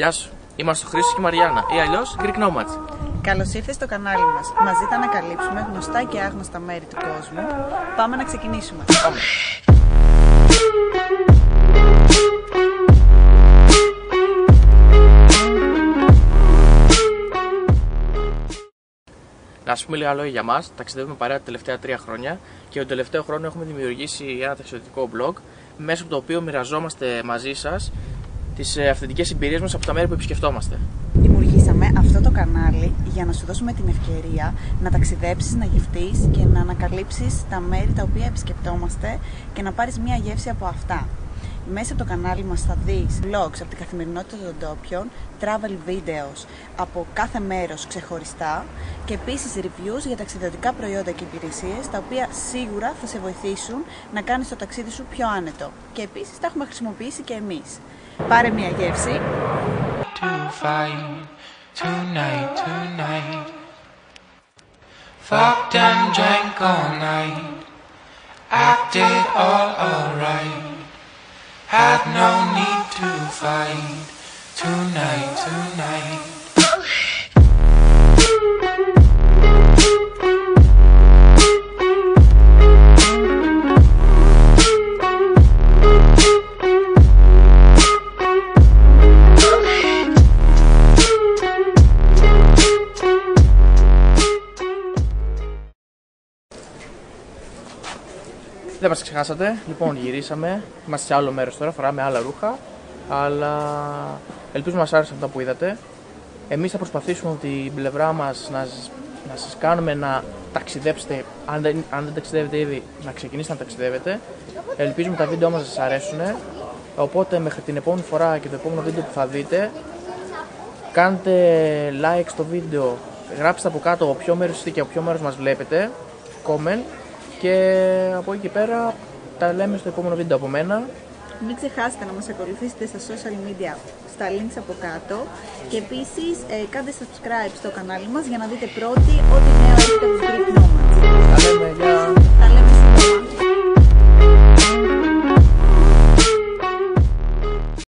Γεια σου, είμαστε ο Χρήστος και η Μαριάννα ή αλλιώς Greek Nomads. Καλώς ήρθες στο κανάλι μας. Μαζί θα ανακαλύψουμε γνωστά και άγνωστα μέρη του κόσμου. Πάμε να ξεκινήσουμε. Πάμε. Να σας πούμε λίγα λόγια για μας. Ταξιδεύουμε παρέα τα τελευταία 3 χρόνια και τον τελευταίο χρόνο έχουμε δημιουργήσει ένα ταξιδιωτικό blog μέσω από το οποίο μοιραζόμαστε μαζί σας τις αυθεντικές εμπειρίες μας από τα μέρη που επισκεφτόμαστε. Δημιουργήσαμε αυτό το κανάλι για να σου δώσουμε την ευκαιρία να ταξιδέψεις, να γευτείς και να ανακαλύψεις τα μέρη τα οποία επισκεπτόμαστε και να πάρεις μια γεύση από αυτά. Μέσα από το κανάλι μας θα δεις vlogs από την καθημερινότητα των ντόπιων, travel videos από κάθε μέρος ξεχωριστά και επίσης reviews για ταξιδιωτικά προϊόντα και υπηρεσίες, τα οποία σίγουρα θα σε βοηθήσουν να κάνεις το ταξίδι σου πιο άνετο. Και επίσης τα έχουμε χρησιμοποιήσει και εμείς. Πάρε μια γεύση. Had no need to fight tonight. Δεν μας ξεχάσατε, λοιπόν γυρίσαμε, είμαστε σε άλλο μέρος τώρα, φοράμε άλλα ρούχα, αλλά ελπίζω να σας άρεσαν αυτά που είδατε. Εμείς θα προσπαθήσουμε από την πλευρά μας να σας κάνουμε να ταξιδέψετε, αν δεν ταξιδεύετε ήδη, να ξεκινήσετε να ταξιδεύετε. Ελπίζουμε τα βίντεο μας να σας αρέσουν, οπότε μέχρι την επόμενη φορά και το επόμενο βίντεο που θα δείτε, κάντε like στο βίντεο, γράψτε από κάτω από ποιο μέρος είστε και από ποιο μέρος μας βλέπετε, comment. Και από εκεί και πέρα τα λέμε στο επόμενο βίντεο από μένα. Μην ξεχάσετε να μας ακολουθήσετε στα social media, στα links από κάτω. Και επίσης κάντε subscribe στο κανάλι μας για να δείτε πρώτοι ό,τι νέο έχετε από τους Greek Nomads. Τα λέμε, γεια!